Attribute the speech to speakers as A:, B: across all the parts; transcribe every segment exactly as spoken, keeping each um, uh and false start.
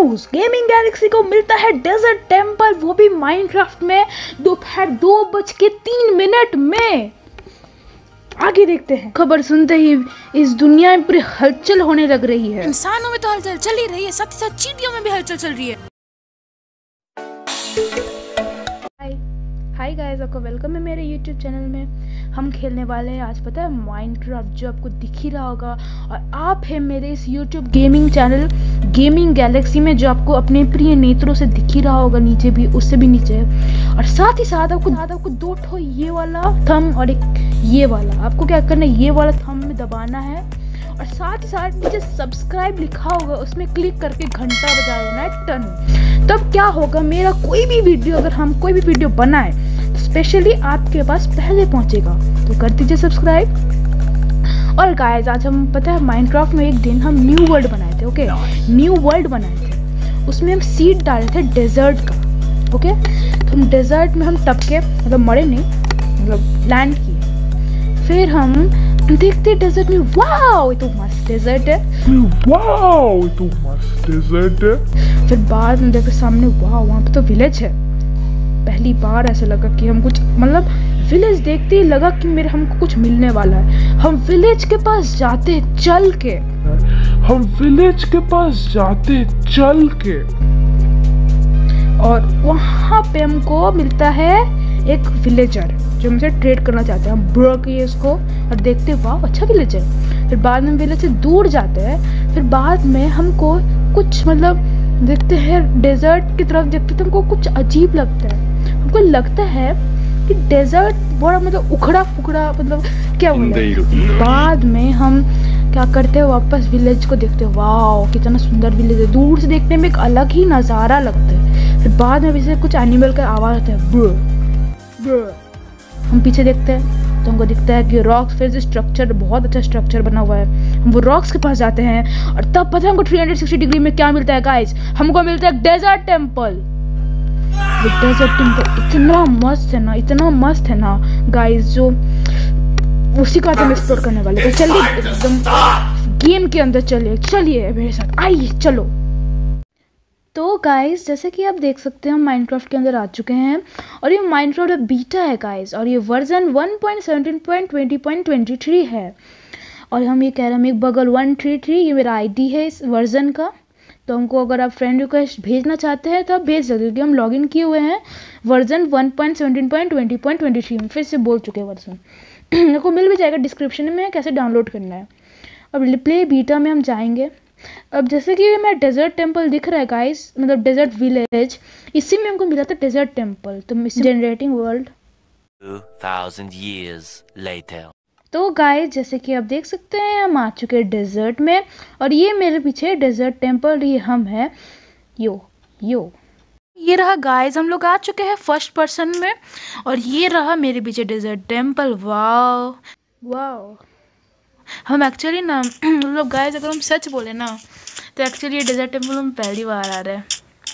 A: News, gaming Galaxy को मिलता है डेजर्ट टेम्पल, वो भी माइनक्राफ्ट में दोपहर दो बज के तीन मिनट में। आगे देखते हैं। खबर सुनते ही इस दुनिया में पूरी हलचल होने लग रही है।
B: इंसानों में तो हलचल चल ही रही है, साथ ही साथ चींटियों में भी हलचल चल रही है।
A: हाय हाय गाइस, आपका वेलकम है मेरे यूट्यूब चैनल में। हम खेलने वाले हैं आज, पता है, माइनक्राफ्ट, जो आपको दिख ही रहा होगा। और आप हैं मेरे इस YouTube gaming channel gaming galaxy में, जो आपको अपने प्रिय नेत्रों से दिख ही रहा होगा, नीचे भी, उससे भी नीचे। और साथ ही साथ आपको साथ आपको दो ठो ये वाला थंब और एक ये वाला, आपको क्या करना है, ये वाला थंब में दबाना है। और साथ ही साथ नीचे सब्सक्राइब लिखा होगा, उसमें क्लिक करके घंटा बजा देना है, टन। तब क्या होगा, मेरा कोई भी वीडियो, अगर हम कोई भी वीडियो बनाए तो स्पेशली आपके पास पहले पहुंचेगा। तो कर दीजिए सब्सक्राइब। और गाइस, आज हम, पता है, माइनक्राफ्ट में एक दिन हम न्यू वर्ल्ड बनाए थे। ओके, न्यू वर्ल्ड बनाए थे, उसमें हम सीड डाले थे डेजर्ट का। ओके, तो हम डेजर्ट में हम टपके, मतलब मरे नहीं, मतलब लैंड किए। फिर हम देखते डेजर्ट में, वाओ ये तो मस्त डेजर्ट है,
C: वाओ ये तो मस्त डेजर्ट है।
A: फिर बाद में देखो सामने, वाओ वहाँ पे तो विलेज है। पहली बार ऐसा लगा कि हम कुछ, मतलब विलेज देखते ही लगा कि मेरे हमको कुछ मिलने वाला है। हम विलेज के पास जाते चल के
C: हम विलेज के पास जाते चल के
A: और वहाँ पे हमको मिलता है एक विलेजर जो हमसे ट्रेड करना चाहते हैं। हम ब्रो किए उसको और देखते, वाह अच्छा विलेज है। फिर बाद में विलेज से दूर जाते हैं। फिर बाद में हमको कुछ, मतलब देखते हैं डेजर्ट की तरफ देखते तो हमको कुछ अजीब लगता है। हमको लगता है कि डेजर्ट बड़ा, मतलब उखड़ा फुकड़ा, मतलब क्या बोले। बाद में हम क्या करते हैं, वापस विलेज को देखते हैं, वाह कितना सुंदर विलेज है। दूर से देखने में एक अलग ही नज़ारा लगता है। फिर बाद में पीछे कुछ एनिमल का आवाज़ आता है, ब्र ब्र। हम पीछे देखते हैं तो हमको दिखता है कि रॉक्स, फिर से स्ट्रक्चर, बहुत अच्छा स्ट्रक्चर बना हुआ है। हम वो रॉक्स के पास जाते हैं और तब पता है हमको तीन सौ साठ डिग्री में क्या मिलता है गाइस, हमको मिलता है डेजर्ट टेम्पल। डेजर्ट टेम्पल इतना मस्त है ना, इतना मस्त है ना गाइस, जो उसी का हम एक्सप्लोर करने वाले। तो चलिए एकदम गेम के अंदर चलिए, चलिए मेरे साथ आइए, चलो। तो गाइस, जैसे कि आप देख सकते हैं हम माइनक्राफ्ट के अंदर आ चुके हैं और ये माइनक्राफ्ट बीटा है गाइस, और ये version one point seventeen point twenty point twenty three है। और हम ये कह रहे हैं, एक बगल वन थ्री थ्री, ये मेरा आईडी है इस वर्जन का। तो हमको अगर आप फ्रेंड रिक्वेस्ट भेजना चाहते हैं तो आप भेज सकते हो, क्योंकि हम लॉगिन किए हुए हैं version one point seventeen point twenty point twenty three में। फिर से बोल चुके हैं वर्जन, आपको मिल भी जाएगा डिस्क्रिप्शन में कैसे डाउनलोड करना है। अब प्ले बीटा में हम जाएंगे। अब जैसे कि मैं डेजर्ट टेम्पल दिख रहा है गाइस, मतलब डेजर्ट विलेज, इसी में हमको मिला था डेजर्ट टेम्पल। तो generating world
D: two thousand years later।
A: तो गाइस, जैसे कि आप देख सकते हैं हम आ चुके हैं डेजर्ट में, और ये मेरे पीछे डेजर्ट टेम्पल, ये हम है, यो यो ये रहा गाइस, हम लोग आ चुके हैं फर्स्ट पर्सन में, और ये रहा मेरे पीछे डेजर्ट टेम्पल। वाओ वाओ, हम एक्चुअली ना, मतलब गाइस अगर हम सच बोले ना, तो एक्चुअली ये डेजर्ट टेम्पल हम पहली बार आ रहे हैं।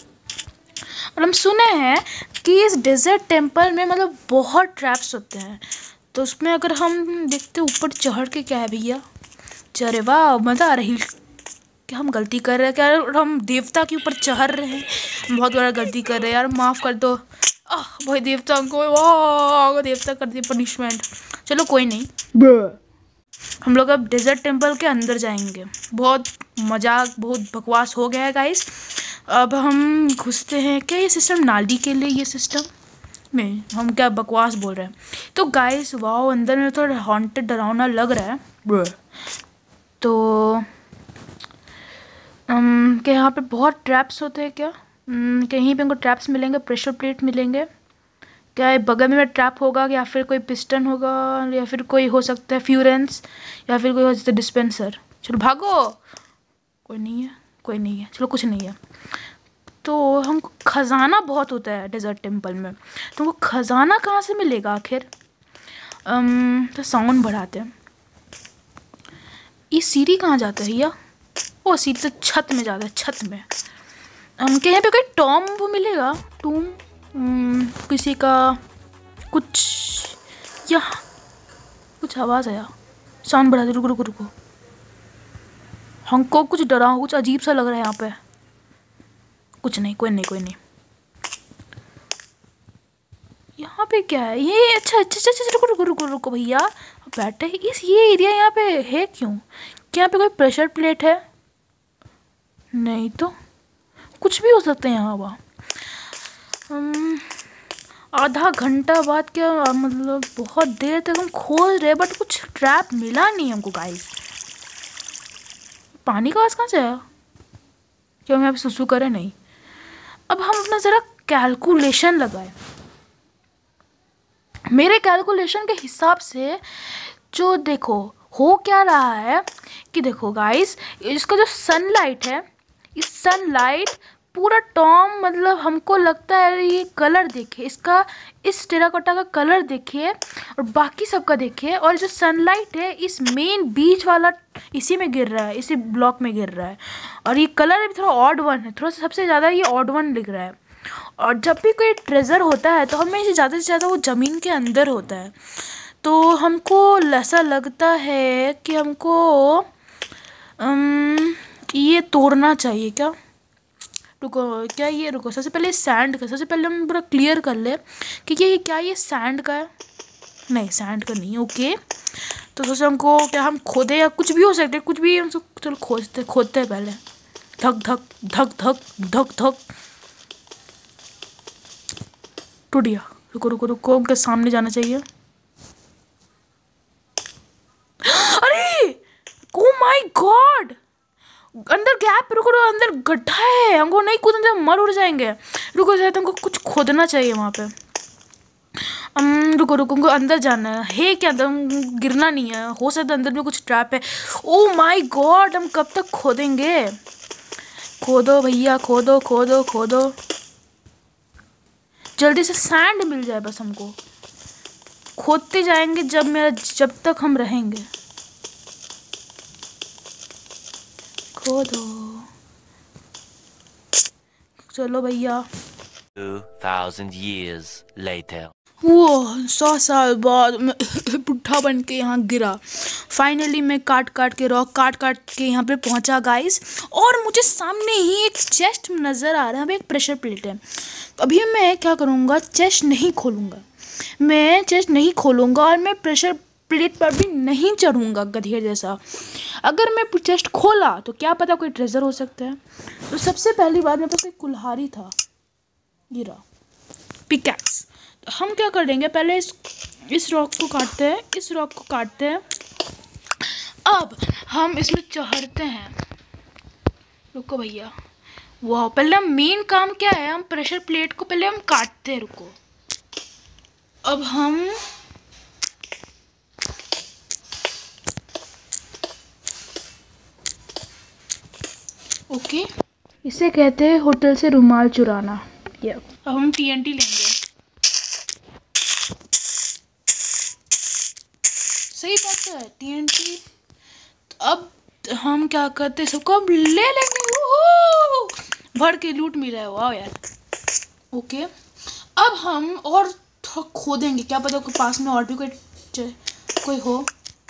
A: और हम सुने हैं कि इस डेजर्ट टेम्पल में, मतलब बहुत ट्रैप्स होते हैं। तो उसमें अगर हम देखते ऊपर चढ़ के, क्या है भैया, चढ़े, वाह मज़ा आ रही। क्या हम गलती कर रहे हैं क्या, हम देवता के ऊपर चढ़ रहे हैं, बहुत बड़ा गलती कर रहे हैं यार, माफ़ कर दो। आह भाई, देवता को, वाह देवता कर दिए पनिशमेंट। चलो कोई नहीं, हम लोग अब डेजर्ट टेम्पल के अंदर जाएंगे। बहुत मजाक, बहुत बकवास हो गया है गाइस। अब हम घुसते हैं। क्या ये सिस्टम नाली के लिए, ये सिस्टम में हम क्या बकवास बोल रहे हैं। तो गाइस वाओ, अंदर में थोड़ा हॉन्टेड, डरावना लग रहा है। तो um, क्या यहाँ पे बहुत ट्रैप्स होते हैं क्या, um, कहीं पे हमको ट्रैप्स मिलेंगे, प्रेशर प्लेट मिलेंगे क्या, बगल में ट्रैप होगा, या फिर कोई पिस्टन होगा, या फिर कोई हो सकता है फ्यूरेंस, या फिर कोई हो सकता है डिस्पेंसर। चलो भागो, कोई नहीं है, कोई नहीं है, चलो कुछ नहीं है। तो हमको खजाना बहुत होता है डेजर्ट टेम्पल में, तो वो खजाना कहाँ से मिलेगा आखिर। um, तो साउंड बढ़ाते हैं। ये सीढ़ी कहाँ जाता है भैया, ओ सीढ़ी तो छत में जाता है, छत में। um, क्या यहाँ पे कोई टॉम्ब मिलेगा, टूम, um, किसी का कुछ, यहाँ कुछ आवाज़ आया, साउंड बढ़ा दे, रुको रुको रुको, हमको कुछ डरा, कुछ अजीब सा लग रहा है यहाँ पे। कुछ नहीं, कोई नहीं कोई नहीं। यहाँ पे क्या है ये? अच्छा अच्छा अच्छा अच्छा रुको रुको रुको रुको भैया, बैठे इस ये एरिया यहाँ पे है क्यों? क्या यहाँ पे कोई प्रेशर प्लेट है? नहीं तो कुछ भी हो सकता है यहाँ वहाँ। आधा घंटा बाद क्या मतलब बहुत देर तक हम खोज रहे बट कुछ ट्रैप मिला नहीं हमको गाइस। पानी का आवाज़ कहाँ से आया? क्या हम यहाँ पे सुसु करें? नहीं। अब हम अपना ज़रा कैलकुलेशन लगाए। मेरे कैलकुलेशन के हिसाब से जो देखो हो क्या रहा है कि देखो गाइस, इसका जो सनलाइट है, इस सनलाइट पूरा टॉम मतलब हमको लगता है ये कलर देखिए इसका, इस टेराकोटा का कलर देखिए और बाकी सबका देखिए, और जो सनलाइट है इस मेन बीच वाला इसी में गिर रहा है, इसी ब्लॉक में गिर रहा है, और ये कलर भी थोड़ा ऑड वन है, थोड़ा सा सबसे ज़्यादा ये ऑड वन दिख रहा है। और जब भी कोई ट्रेजर होता है तो हमें ज़्यादा से ज़्यादा वो ज़मीन के अंदर होता है, तो हमको ऐसा लगता है कि हमको अम, ये तोड़ना चाहिए क्या? रुको क्या ये रुको सबसे पहले सैंड का, सबसे पहले हम पूरा क्लियर कर ले कि ये क्या ये सैंड का है? नहीं सैंड का नहीं। ओके तो सोचो हमको क्या हम खोदे या कुछ भी हो सकते हैं, कुछ भी हम सब चलो खोजते खोदते हैं पहले। धक धक धक धक धक धक टूट गया। रुको रुको रुको उनके सामने जाना चाहिए। अरे ओ माय गॉड, अंदर गैप, रुको रुको अंदर गड्ढा है, हमको नहीं कूदने मर उड़ जाएंगे। रुको शायद हमको कुछ खोदना चाहिए वहाँ पे। हम रुको रुको हमको अंदर जाना है, है क्या अंदर? गिरना नहीं है, हो सकता है अंदर में कुछ ट्रैप है। ओ माय गॉड हम कब तक खोदेंगे? खोदो भैया खोदो खोदो खोदो, जल्दी से सैंड मिल जाए बस हमको। खोदते जाएंगे जब मेरा जब तक हम रहेंगे। खोदो चलो भैया।
D: Two thousand years later.
A: वो सौ साल बाद मैं बुढ़ा बन के यहाँ गिरा। फाइनली मैं काट काट के रॉक काट काट के यहाँ पे पहुँचा गाइस, और मुझे सामने ही एक चेस्ट नज़र आ रहा है, एक प्रेशर प्लेट है। तो अभी मैं क्या करूँगा, चेस्ट नहीं खोलूँगा, मैं चेस्ट नहीं खोलूँगा और मैं प्रेशर प्लेट पर भी नहीं चढ़ूँगा गधे जैसा। अगर मैं चेस्ट खोला तो क्या पता कोई ट्रेजर हो सकता है। तो सबसे पहली बात मेरे पास एक कुल्हाड़ी था, गिरा पिकैक्स। तो हम क्या कर देंगे, पहले इस इस रॉक को काटते हैं, इस रॉक को काटते हैं। अब हम इसमें चढ़ते हैं। रुको भैया, वाह पहले हम मेन काम क्या है, हम प्रेशर प्लेट को पहले हम काटते हैं। रुको अब हम ओके इसे कहते हैं होटल से रुमाल चुराना। ये अब हम टीएनटी लेंगे। सही बात तो है टीएनटी। तो अब हम क्या करते हैं, सबको अब ले लेंगे, भर के लूट मिला है। वाह यार। ओके अब हम और खोदेंगे, क्या पता कोई पास में और भी कोई कोई हो।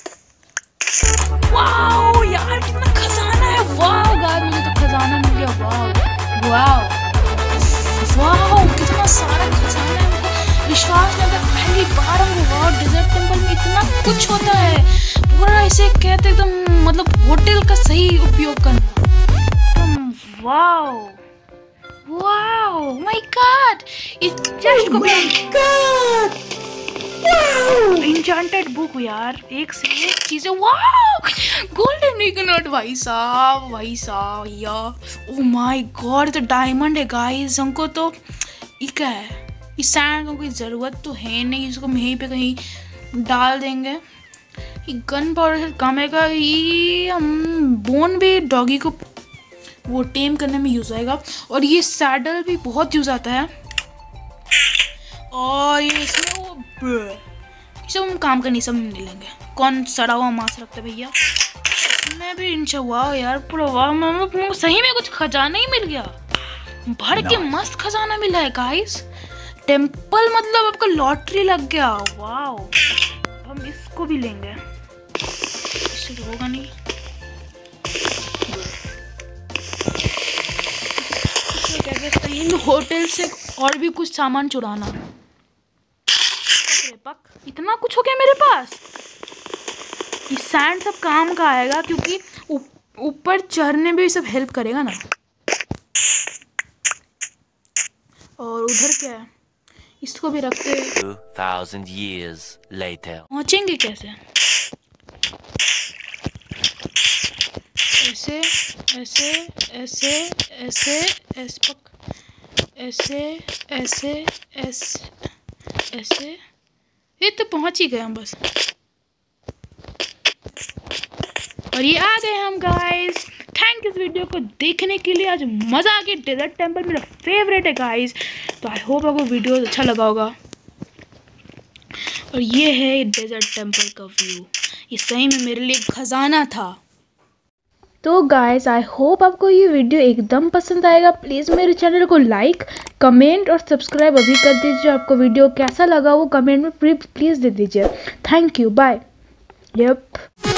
A: वाह यार कितना खजाना है। वाह गाइस मुझे तो खजाना मिल गया। वाह वाह वाह कितना सारा खजाना है, मुझे विश्वास नहीं आता पहली बार हम वाह डेजर्ट टेंपल में इतना कुछ होता है। पूरा इसे कहते एकदम मतलब होटल का सही उपयोग करना। वाह वाह माय गॉड, इस चेस्ट को एन्चेंटेड बुक यार, एक से एक चीजें। वाह गोल्डन इग्नट भाई साहब भाई साहब भैया। ओ माय गॉड तो डायमंड है गाइस। हमको तो ये क्या है, इस सैंड को कोई ज़रूरत तो है नहीं, इसको हम यहीं पे कहीं डाल देंगे। ये गन पाउडर से काम आएगा, ये हम बोन भी डॉगी को वो टेम करने में यूज़ आएगा, और ये सैडल भी बहुत यूज़ आता है। और ये इसमें वो सब हम काम का नहीं, सब नहीं लेंगे। कौन सड़ा हुआ मांस रखता है भैया? मैं भी इंशा वाह यार पूरा वाह, मैं सही में कुछ खजाना ही मिल गया, भर के मस्त खजाना मिला है गाइस। टेम्पल मतलब आपका लॉटरी लग गया। वाह हम इसको भी लेंगे, इससे तो होगा नहीं।
B: कैसे सही में होटल से और भी कुछ सामान चुराना। अरे पक, इतना कुछ हो गया मेरे पास। ये सैंड सब काम का आएगा क्योंकि ऊपर चढ़ने में भी सब हेल्प करेगा ना। और उधर क्या है, इसको भी रखते हैं।
D: Two thousand years later.
B: पहुंचेंगे कैसे? ऐसे ऐसे ऐसे ऐसे ऐसे पक ऐसे ऐसे ऐसे ऐसे ये तो पहुंच ही गए हम बस। और ये आ गए हम गाइस। थैंक यू इस वीडियो को देखने के लिए। आज मज़ा आ गया। डेजर्ट टेम्पल मेरा फेवरेट है गाइस। तो आई होप आपको वीडियो अच्छा लगा होगा। और ये है डेजर्ट टेम्पल का व्यू। ये सही में मेरे लिए खजाना था।
A: तो गाइस आई होप आपको ये वीडियो एकदम पसंद आएगा। प्लीज़ मेरे चैनल को लाइक, कमेंट और सब्सक्राइब अभी कर दीजिए। आपको वीडियो कैसा लगा वो कमेंट में प्लीज़ दे दीजिए। Thank you, bye. यप।